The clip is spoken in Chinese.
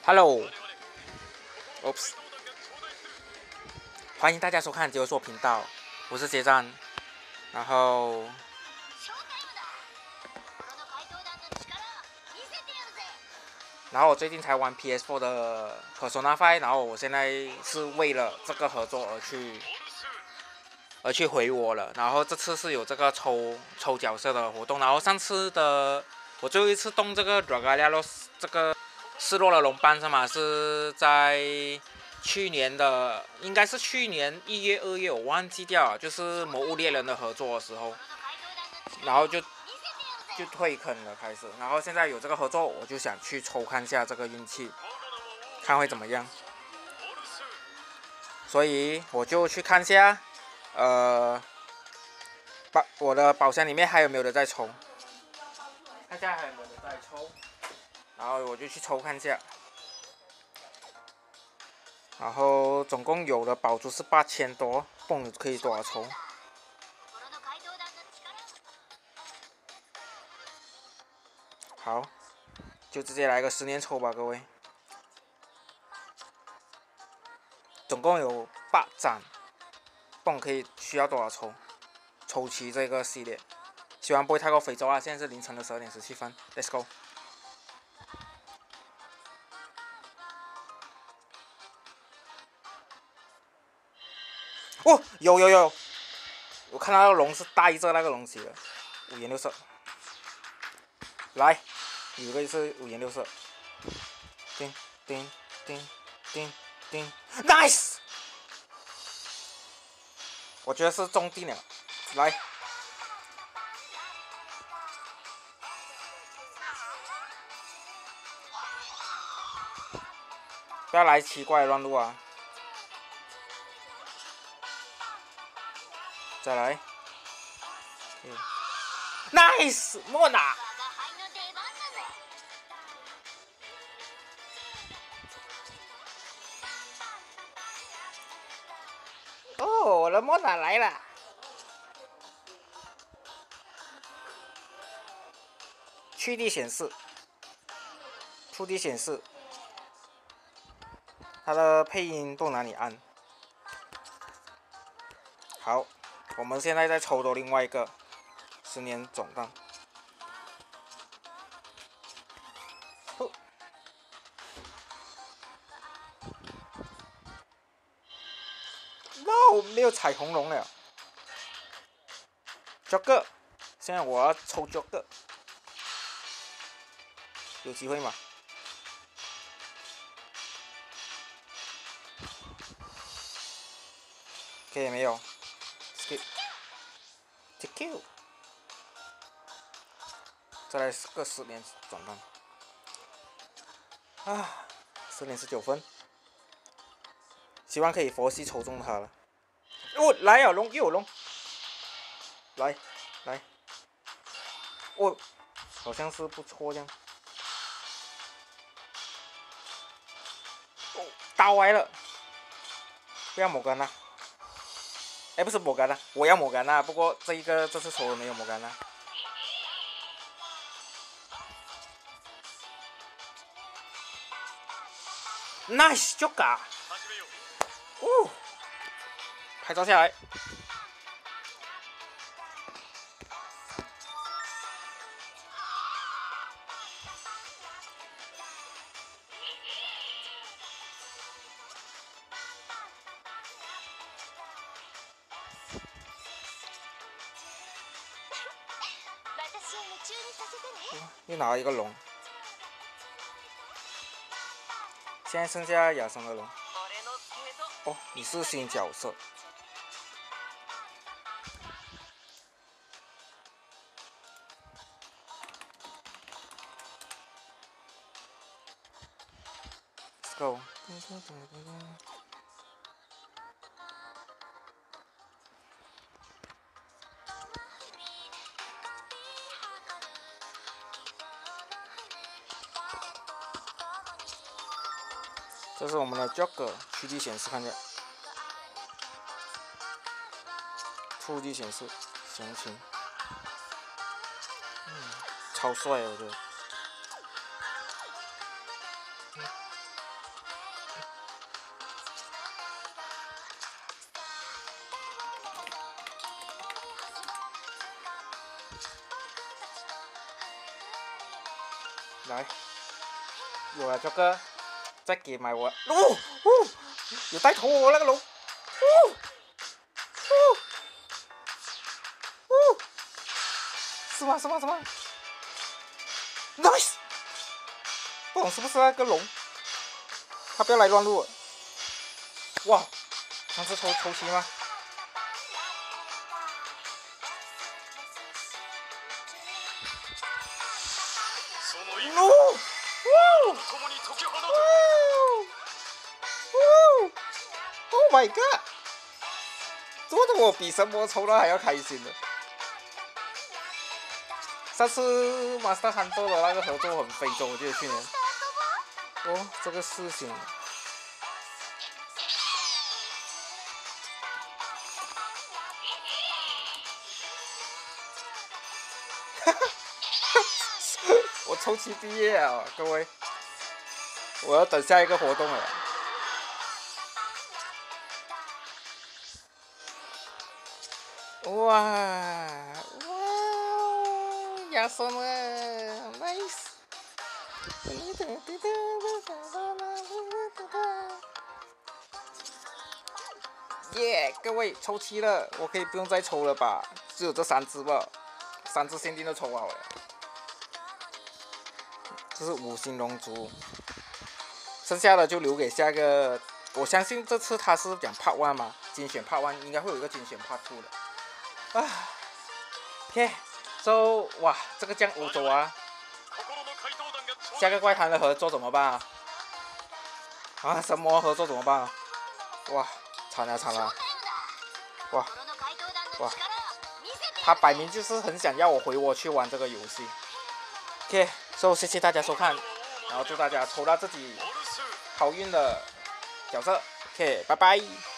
Hello，Oops，欢迎大家收看解说频道，我是结战，然后我最近才玩 PS4 的 Persona 5，然后我现在是为了这个合作而去回我了，然后这次是有这个抽角色的活动，然后上次的我最后一次动这个 Dragalia 这个失落的龙斑是吗？是在去年的，应该是去年1月2月，我忘记掉了，就是魔物猎人的合作的时候，然后就退坑了开始，然后现在有这个合作，我就想去抽看一下这个运气，看会怎么样，所以我就去看一下，我的宝箱里面还有没有的在抽，看一下还有没有的在抽，然后我就去抽看一下，然后总共有的宝珠是8000多，蹦可以多少抽？好，就直接来个10连抽吧，各位。总共有8张，蹦需要多少抽？抽齐这个系列，希望不会太过非洲啊！现在是凌晨的12点17分 ，Let's go。哦，有，我看到那个龙是带着那个东西的，5颜6色。来，有个是5颜6色，叮叮叮叮叮 ，nice！ 我觉得是中定了，来，不要来奇怪的乱入啊！再来 ，nice， 莫娜。哦，我的莫娜来了。去地显示，2D 显示，它的配音都哪里按？好，我们现在再抽多另外一个10年总弹。No， 没有彩虹龙了。Joker， 现在我要抽 Joker， 有机会吗？可以没有 ？Skip，TQ， 再来个10连转弹。啊，10连19分，希望可以佛系抽中他了。哦，来啊，龙又有龙，来，哦，好像是不错这样。哦，打歪了，不要摩甘娜。哎，不是摩甘娜，我要摩甘娜，不过这次抽的没有摩甘娜。Nice Joker， 哦，拍照下来。又拿了一个龙，现在剩下亚生的龙。哦，你是新角色。Let's go。这是我们的 Joker 2D 显示，看见？2D 显示详情，超帅我觉得。 来，有了这个，再给买我。有带头哦那个龙。是吗？Nice！ 不懂是不是那个龙？他不要来乱入。哇，上次抽齐吗？Oh my god！ 怎么我比神魔抽到还要开心呢？上次 Master Hunter 的那个合作很非洲，我记得去年。哦，这个事情。我抽齐毕业啊，各位！我要等下一个活动了。哇！亚瑟们 ，nice！ 耶！各位抽齐了，我可以不用再抽了吧？只有这3只吧，3只限定都抽好了。这是5星龙族，剩下的就留给下一个。我相信这次他是讲 Part 1嘛，精选 Part 1应该会有一个精选 Part 2的。啊 ，OK，so 哇，这个这样欧洲啊，下个怪谈的合作怎么办啊？啊，什么合作怎么办啊？哇，惨了！哇，他摆明就是很想要我回我去玩这个游戏。OK，so 谢谢大家收看，然后祝大家抽到自己好运的角色。OK， 拜拜。